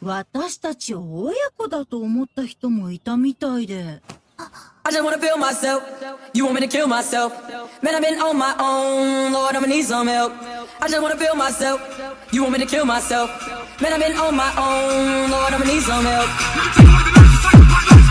私たちを親子だと思った人もいたみたいで。 I just wanna feel myself. You want me to kill myself? Man, I've been on my own. Lord, I'ma need some help. I just wanna feel myself. You want me to kill myself? Man, I've been on my own. Lord, I'ma need some help.